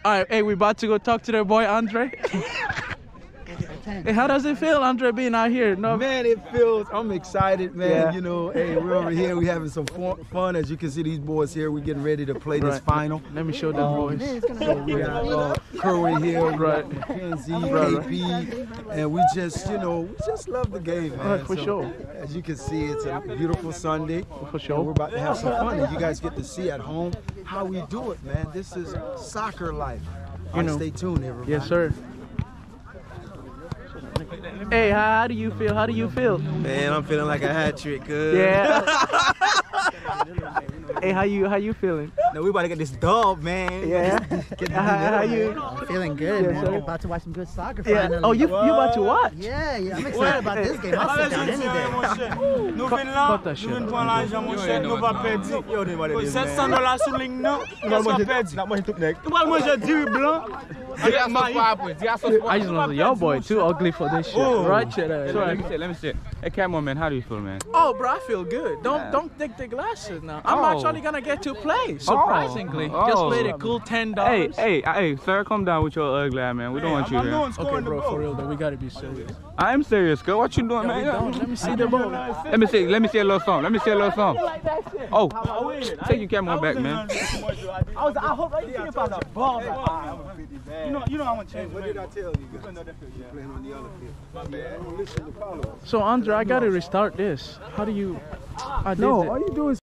All right, hey, we about to go talk to their boy Andre. Hey, how does it feel, Andre, being out here? No, man, I'm excited, man. Yeah. You know, hey, we're over here. We having some fun. As you can see, these boys here, we getting ready to play this final. Let me show them boys. So we got Curry here, right? Mackenzie, KP, and we just love the game, man. For sure. As you can see, it's a beautiful Sunday. For sure. And we're about to have some fun, and you guys get to see at home how we do it, man. This is soccer life. Stay tuned, everybody. Yes, sir. Hey, how do you feel? How do you feel? Man, I'm feeling like a hat trick, cuz. Yeah. Hey, how you feeling? No, we about to get this dub, man. Yeah. How you? I'm feeling good, man. I'm about to watch some good soccer finally. Oh, you about to watch? Yeah, I'm excited about this game. I'll sit down any day. Nous venons là, nous venons prendre l'argent, mon cher, nous va perdre. $700 sur ligne, non? Nous allons perdre. Nous allons manger du blanc. I just want to your boy too ugly for this shit. Right, shit. Let me see. Hey, cameraman, how do you feel, man? Oh, bro, I feel good. Don't take the glasses now. I'm actually gonna get to play. Surprisingly, just played a cool $10. Hey, sir, come down with your ugly eye, man. We don't want you here. Okay, bro, for real though, we gotta be serious. I am serious, girl. What you doing, man? Let me see the ball. Let me see a little song. Oh, take your camera back, man. I hope I didn't about the ball. You know I want to change. What did I tell you guys? You're playing on the other field. My bad. Don't listen to Paulo. So Andre, I gotta restart this. How do you? No, all you do is